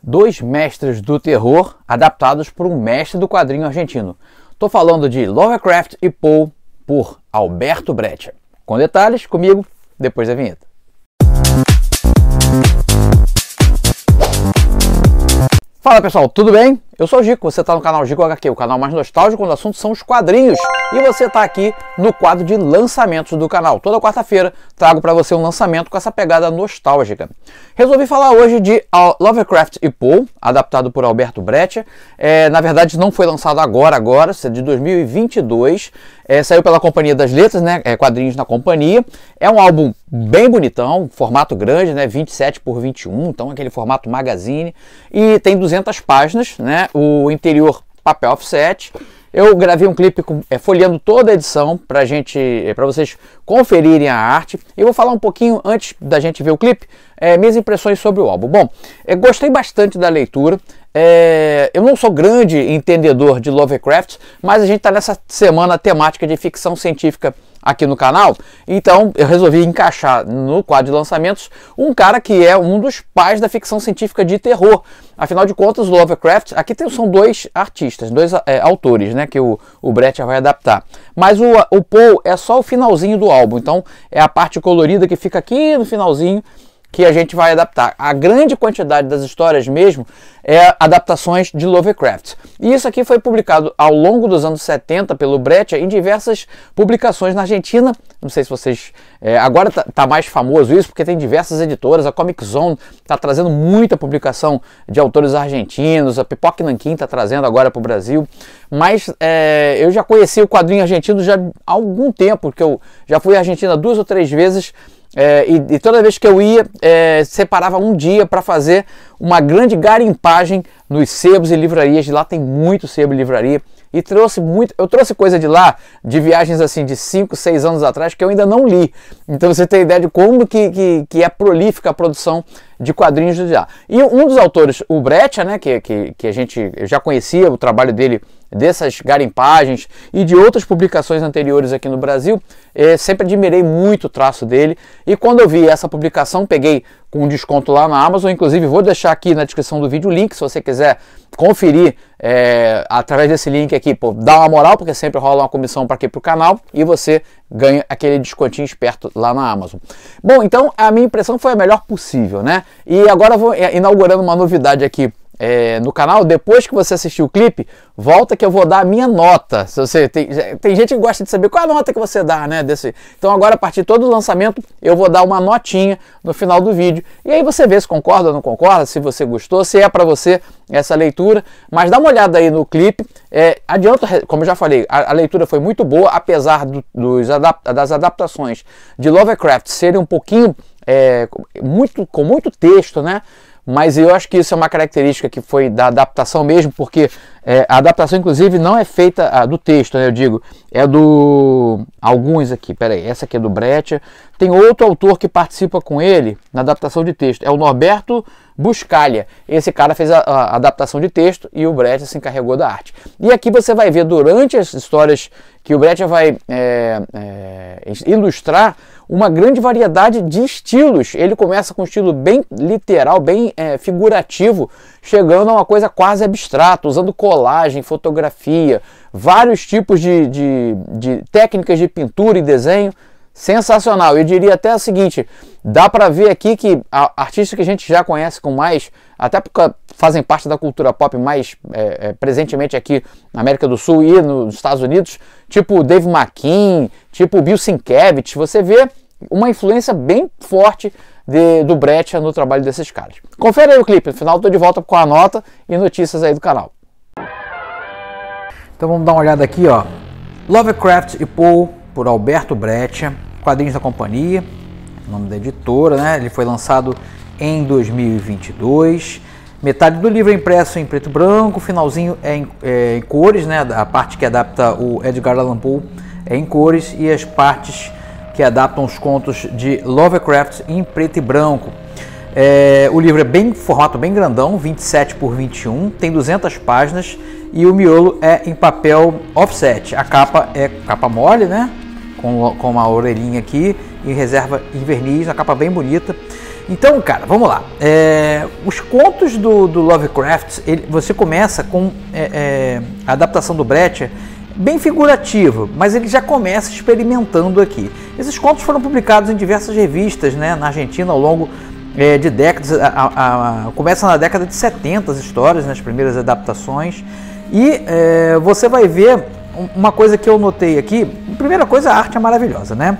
Dois mestres do terror adaptados por um mestre do quadrinho argentino. Estou falando de Lovecraft e Poe, por Alberto Breccia. Com detalhes, comigo, depois da vinheta. Fala pessoal, tudo bem? Eu sou o Gico, você está no canal Gico HQ, o canal mais nostálgico quando o assunto são os quadrinhos. E você está aqui no quadro de lançamentos do canal. Toda quarta-feira trago para você um lançamento com essa pegada nostálgica. Resolvi falar hoje de Lovecraft e Poe, adaptado por Alberto Breccia. Na verdade não foi lançado agora, é de 2022. Saiu pela Companhia das Letras, né? Quadrinhos na Companhia. É um álbum bem bonitão, formato grande, né? 27 por 21, então aquele formato magazine. E tem 200 páginas, né? O interior papel offset. Eu gravei um clipe folheando toda a edição para vocês conferirem a arte. Eu vou falar um pouquinho antes da gente ver o clipe, minhas impressões sobre o álbum. Bom, gostei bastante da leitura. Eu não sou grande entendedor de Lovecraft, mas a gente está nessa semana temática de ficção científica aqui no canal, então eu resolvi encaixar no quadro de lançamentos um cara que é um dos pais da ficção científica de terror. Afinal de contas, Lovecraft, aqui são dois artistas, dois autores, né, que o Breccia vai adaptar. Mas o Poe é só o finalzinho do álbum, então é a parte colorida que fica aqui no finalzinho que a gente vai adaptar. A grande quantidade das histórias mesmo é adaptações de Lovecraft. E isso aqui foi publicado ao longo dos anos 70 pelo Breccia em diversas publicações na Argentina. Não sei se vocês... agora tá mais famoso isso, porque tem diversas editoras. A Comic Zone está trazendo muita publicação de autores argentinos. A Pipoca Nanquim está trazendo agora para o Brasil. Mas eu já conheci o quadrinho argentino já há algum tempo, porque eu já fui à Argentina 2 ou 3 vezes. E toda vez que eu ia, separava um dia para fazer uma grande garimpagem nos sebos e livrarias. De lá tem muito sebo e livraria. E eu trouxe coisa de lá, de viagens assim de 5, 6 anos atrás, que eu ainda não li. Então você tem ideia de como que é prolífica a produção de quadrinhos de lá. E um dos autores, o Breccia, né, que eu já conhecia o trabalho dele, dessas garimpagens e de outras publicações anteriores aqui no Brasil, sempre admirei muito o traço dele. E quando eu vi essa publicação, peguei com um desconto lá na Amazon. Inclusive vou deixar aqui na descrição do vídeo o link, se você quiser conferir através desse link aqui, pô, dá uma moral, porque sempre rola uma comissão para aqui para o canal e você ganha aquele descontinho esperto lá na Amazon. Bom, então a minha impressão foi a melhor possível, né? E agora eu vou inaugurando uma novidade aqui no canal. Depois que você assistir o clipe, volta que eu vou dar a minha nota. Se você tem gente que gosta de saber qual a nota que você dá, né, então agora, a partir de todo o lançamento, eu vou dar uma notinha no final do vídeo, e aí você vê se concorda ou não concorda, se você gostou, se é para você essa leitura. Mas dá uma olhada aí no clipe. Adianta, como eu já falei, a leitura foi muito boa, apesar das adaptações de Lovecraft serem um pouquinho com muito texto, né? Mas eu acho que isso é uma característica que foi da adaptação mesmo, porque a adaptação, inclusive, não é feita do texto, né, eu digo, é do... alguns aqui, peraí, essa aqui é do Breccia. Tem outro autor que participa com ele na adaptação de texto, é o Norberto Buscaglia. Esse cara fez a adaptação de texto e o Breccia se encarregou da arte. E aqui você vai ver, durante as histórias que o Breccia vai ilustrar, uma grande variedade de estilos. Ele começa com um estilo bem literal, bem figurativo, chegando a uma coisa quase abstrata, usando colagem, fotografia, vários tipos de técnicas de pintura e desenho. Sensacional. Eu diria até o seguinte, dá para ver aqui que artistas que a gente já conhece com mais, até porque fazem parte da cultura pop mais presentemente aqui na América do Sul e nos Estados Unidos, tipo Dave McKean, tipo Bill Sienkiewicz, você vê uma influência bem forte do Breccia no trabalho desses caras. Confere aí o clipe, no final eu tô de volta com a nota e notícias aí do canal. Então vamos dar uma olhada aqui, ó. Lovecraft e Poe, por Alberto Breccia, quadrinhos da Companhia, nome da editora, né? Ele foi lançado em 2022. Metade do livro é impresso em preto e branco, o finalzinho é em cores, né? A parte que adapta o Edgar Allan Poe é em cores e as partes que adaptam os contos de Lovecraft em preto e branco. O livro é formato bem grandão, 27 por 21, tem 200 páginas e o miolo é em papel offset. A capa é capa mole, né? Com uma orelhinha aqui e reserva em verniz, uma capa bem bonita. Então, cara, vamos lá. Os contos do Lovecraft, você começa com a adaptação do Brett, bem figurativo, mas ele já começa experimentando aqui. Esses contos foram publicados em diversas revistas, né, na Argentina ao longo de décadas. Começa na década de 70 as histórias, nas primeiras adaptações, e você vai ver uma coisa que eu notei aqui. Primeira coisa, a arte é maravilhosa, né?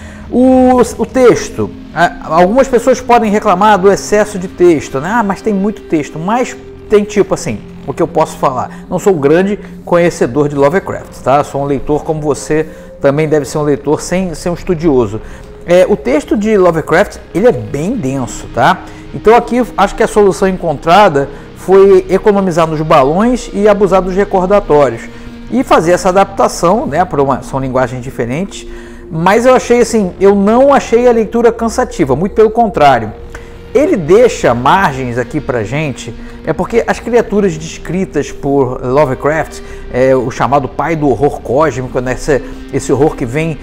O texto, algumas pessoas podem reclamar do excesso de texto, né? Mas tem muito texto, mas tem tipo assim, o que eu posso falar, não sou um grande conhecedor de Lovecraft, tá? Sou um leitor como você também deve ser um leitor sem ser um estudioso. O texto de Lovecraft, ele é bem denso, tá? Então aqui acho que a solução encontrada foi economizar nos balões e abusar dos recordatórios e fazer essa adaptação, né? São linguagens diferentes. Mas eu achei assim, eu não achei a leitura cansativa, muito pelo contrário. Ele deixa margens aqui pra gente, porque as criaturas descritas por Lovecraft, o chamado pai do horror cósmico, né, esse horror que vem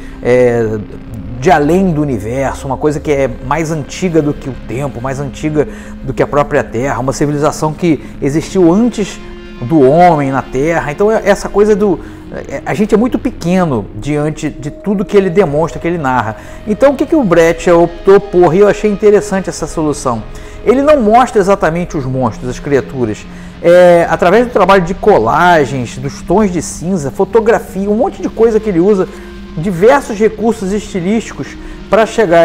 de além do universo, uma coisa que é mais antiga do que o tempo, mais antiga do que a própria Terra, uma civilização que existiu antes do homem na Terra. Então essa coisa a gente é muito pequeno diante de tudo que ele demonstra, que ele narra. Então o que o Brett optou por, e eu achei interessante essa solução, ele não mostra exatamente os monstros, as criaturas, através do trabalho de colagens, dos tons de cinza, fotografia, um monte de coisa que ele usa, diversos recursos estilísticos para chegar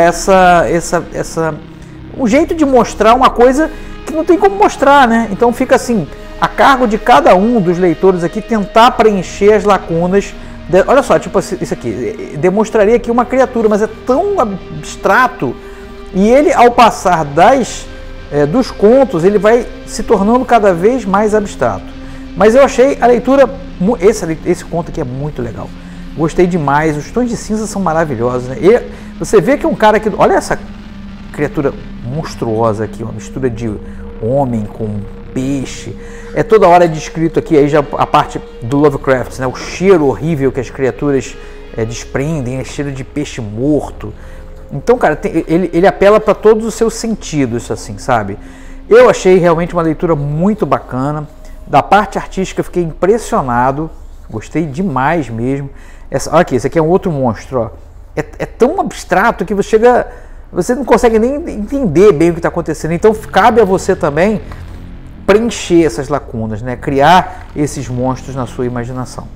a um jeito de mostrar uma coisa que não tem como mostrar, né? Então fica assim, a cargo de cada um dos leitores aqui tentar preencher as lacunas. Olha só, tipo isso aqui, demonstraria aqui uma criatura, mas é tão abstrato, e ele, ao passar dos contos, ele vai se tornando cada vez mais abstrato. Mas eu achei a leitura, esse conto aqui é muito legal, gostei demais, os tons de cinza são maravilhosos, né? E você vê que é um cara que, olha essa criatura monstruosa aqui, uma mistura de homem com peixe, toda hora descrito aqui, aí já a parte do Lovecraft, né? O cheiro horrível que as criaturas desprendem, cheiro de peixe morto. Então, cara, ele apela para todos os seus sentidos, assim, sabe? Eu achei realmente uma leitura muito bacana. Da parte artística, fiquei impressionado, gostei demais mesmo. Olha aqui, esse aqui é um outro monstro, ó. É tão abstrato que você não consegue nem entender bem o que está acontecendo. Então, cabe a você também preencher essas lacunas, né? Criar esses monstros na sua imaginação.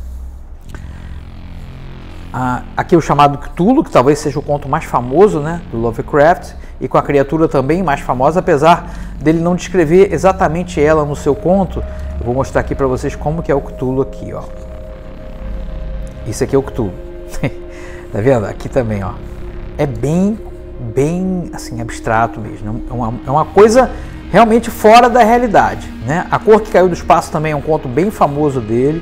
Aqui o chamado Cthulhu, que talvez seja o conto mais famoso, né, do Lovecraft, e com a criatura também mais famosa, apesar dele não descrever exatamente ela no seu conto. Eu vou mostrar aqui para vocês como que é o Cthulhu aqui, ó. Isso aqui é o Cthulhu. Tá vendo? Aqui também, ó. É bem assim, abstrato mesmo. É uma coisa realmente fora da realidade, né? A Cor que Caiu do Espaço também é um conto bem famoso dele.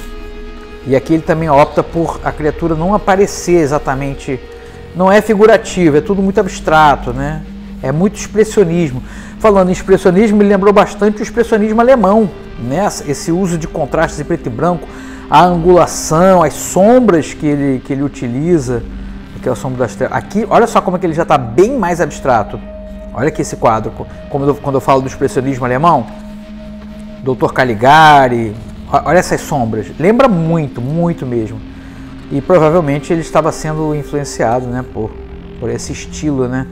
E aqui ele também opta por a criatura não aparecer exatamente, não é figurativo, é tudo muito abstrato, né? É muito expressionismo. Falando em expressionismo, me lembrou bastante o expressionismo alemão, né? Esse uso de contrastes em preto e branco, a angulação, as sombras que ele utiliza, aquela sombra das trevas. Aqui, olha só como é que ele já está bem mais abstrato. Olha aqui esse quadro, quando eu falo do expressionismo alemão, Dr. Caligari. Olha essas sombras, lembra muito, muito mesmo. E provavelmente ele estava sendo influenciado, né, por esse estilo, né.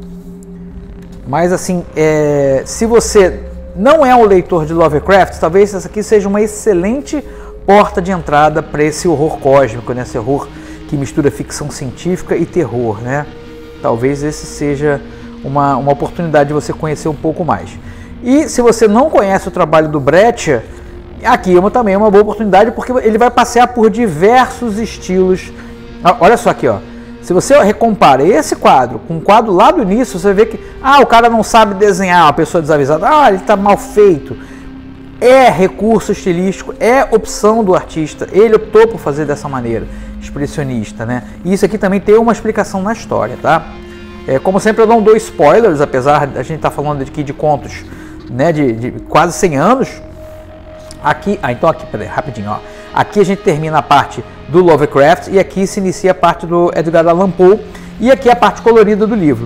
Mas assim, se você não é um leitor de Lovecraft, talvez essa aqui seja uma excelente porta de entrada para esse horror cósmico, né, esse horror que mistura ficção científica e terror, né. Talvez esse seja uma oportunidade de você conhecer um pouco mais. E se você não conhece o trabalho do Brett, aqui também é uma boa oportunidade, porque ele vai passear por diversos estilos. Olha só aqui, ó. Se você recompara esse quadro com o quadro lá do início, você vê que o cara não sabe desenhar, uma pessoa desavisada, ele está mal feito. É recurso estilístico, é opção do artista. Ele optou por fazer dessa maneira, expressionista, né? E isso aqui também tem uma explicação na história, tá? Como sempre, eu não dou spoilers, apesar de a gente estar falando aqui de contos, né, de quase 100 anos. Aqui, então aqui, peraí, rapidinho, ó. Aqui a gente termina a parte do Lovecraft e aqui se inicia a parte do Edgar Allan Poe e aqui a parte colorida do livro.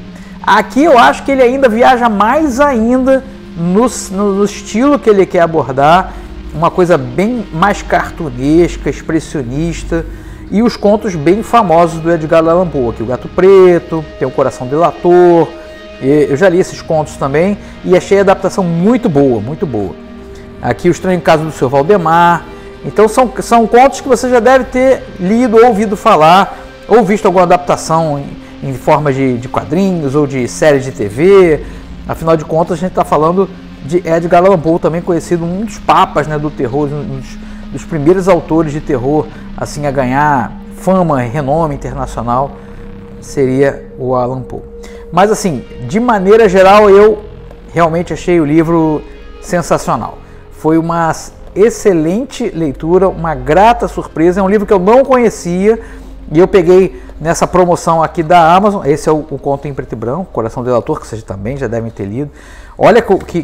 Aqui eu acho que ele ainda viaja mais ainda no estilo que ele quer abordar, uma coisa bem mais cartunesca, expressionista, e os contos bem famosos do Edgar Allan Poe, aqui o Gato Preto, tem o Coração Delator. Eu já li esses contos também e achei a adaptação muito boa, muito boa. Aqui o Estranho Caso do Seu Valdemar. Então são contos que você já deve ter lido ou ouvido falar, ou visto alguma adaptação em forma de quadrinhos ou de série de TV. Afinal de contas, a gente está falando de Edgar Allan Poe, também conhecido um dos papas, né, do terror, um dos primeiros autores de terror assim, a ganhar fama e renome internacional, seria o Allan Poe. Mas assim, de maneira geral, eu realmente achei o livro sensacional. Foi uma excelente leitura, uma grata surpresa. É um livro que eu não conhecia e eu peguei nessa promoção aqui da Amazon. Esse é o conto em preto e branco, Coração Delator, que vocês também já devem ter lido. Olha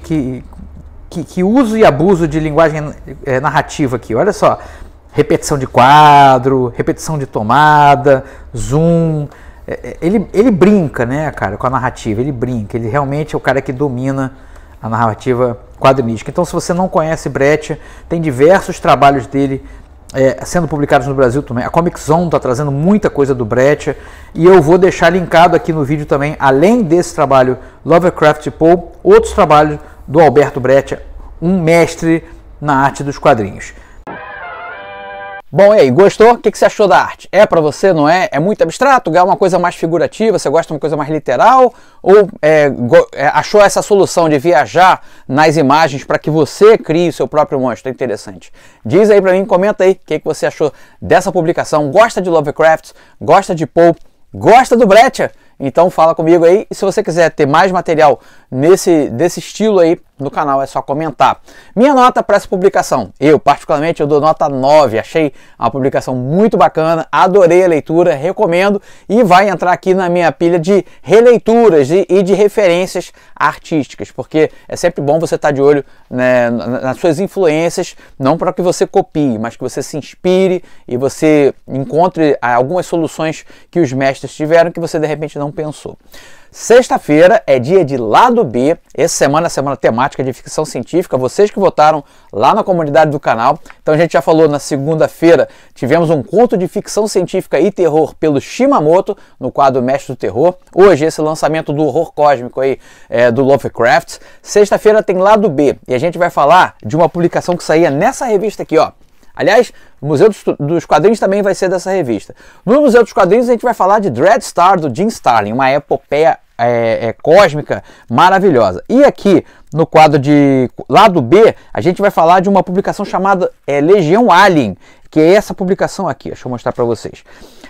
que uso e abuso de linguagem narrativa aqui. Olha só, repetição de quadro, repetição de tomada, zoom. Ele brinca, né, cara, com a narrativa. Ele brinca. Ele realmente é o cara que domina a narrativa quadrinística. Então, se você não conhece Brecht, tem diversos trabalhos dele sendo publicados no Brasil também. A Comic Zone está trazendo muita coisa do Brecht e eu vou deixar linkado aqui no vídeo também, além desse trabalho Lovecraft Poe, outros trabalhos do Alberto Brecht, um mestre na arte dos quadrinhos. Bom, e aí, gostou? O que você achou da arte? É para você, não é? É muito abstrato? É uma coisa mais figurativa? Você gosta de uma coisa mais literal? Ou achou essa solução de viajar nas imagens para que você crie o seu próprio monstro? É interessante. Diz aí para mim, comenta aí o que você achou dessa publicação. Gosta de Lovecraft? Gosta de Poe? Gosta do Brecht? Então fala comigo aí, e se você quiser ter mais material desse estilo aí no canal, é só comentar. Minha nota para essa publicação, eu dou nota 9, achei uma publicação muito bacana, adorei a leitura, recomendo, e vai entrar aqui na minha pilha de releituras e de referências artísticas, porque é sempre bom você estar de olho, né, nas suas influências, não para que você copie, mas que você se inspire e você encontre algumas soluções que os mestres tiveram que você de repente não pensou. Sexta-feira é dia de Lado B, essa semana é a semana temática de ficção científica, vocês que votaram lá na comunidade do canal. Então a gente já falou na segunda-feira, tivemos um conto de ficção científica e terror pelo Shimamoto, no quadro Mestre do Terror. Hoje esse lançamento do horror cósmico aí, do Lovecraft. Sexta-feira tem Lado B, e a gente vai falar de uma publicação que saía nessa revista aqui, ó. Aliás, o Museu dos Quadrinhos também vai ser dessa revista. No Museu dos Quadrinhos a gente vai falar de Dreadstar, do Jim Starlin, uma epopeia cósmica maravilhosa. E aqui no quadro de Lado B, a gente vai falar de uma publicação chamada Legião Alien, que é essa publicação aqui. Deixa eu mostrar para vocês.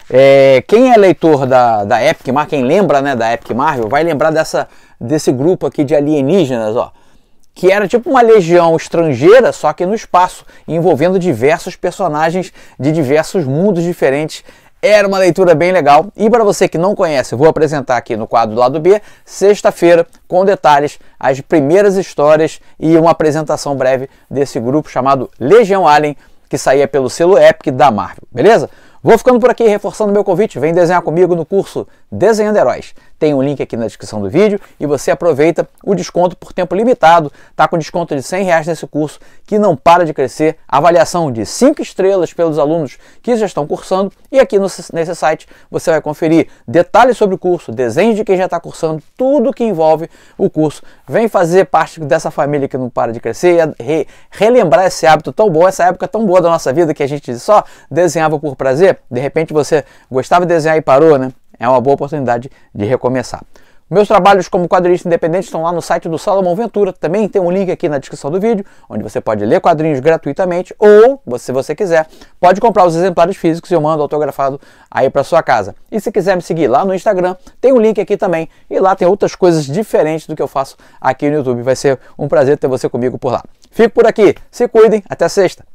Quem é leitor da Epic Marvel, quem lembra, né, da Epic Marvel, vai lembrar desse grupo aqui de alienígenas, ó, que era tipo uma legião estrangeira, só que no espaço, envolvendo diversos personagens de diversos mundos diferentes. Era uma leitura bem legal. E para você que não conhece, eu vou apresentar aqui no quadro do Lado B, sexta-feira, com detalhes, as primeiras histórias e uma apresentação breve desse grupo chamado Legião Alien, que saía pelo selo Epic da Marvel, beleza? Vou ficando por aqui, reforçando meu convite, vem desenhar comigo no curso Desenhando Heróis. Tem um link aqui na descrição do vídeo e você aproveita o desconto por tempo limitado. Tá com desconto de R$100 nesse curso que não para de crescer. Avaliação de 5 estrelas pelos alunos que já estão cursando. E aqui nesse site você vai conferir detalhes sobre o curso, desenhos de quem já está cursando, tudo que envolve o curso. Vem fazer parte dessa família que não para de crescer e relembrar esse hábito tão bom, essa época tão boa da nossa vida que a gente só desenhava por prazer. De repente você gostava de desenhar e parou, né? É uma boa oportunidade de recomeçar. Meus trabalhos como quadrinista independente estão lá no site do Salomão Ventura. Também tem um link aqui na descrição do vídeo, onde você pode ler quadrinhos gratuitamente ou, se você quiser, pode comprar os exemplares físicos e eu mando autografado aí para sua casa. E se quiser me seguir lá no Instagram, tem um link aqui também. E lá tem outras coisas diferentes do que eu faço aqui no YouTube. Vai ser um prazer ter você comigo por lá. Fico por aqui. Se cuidem. Até sexta.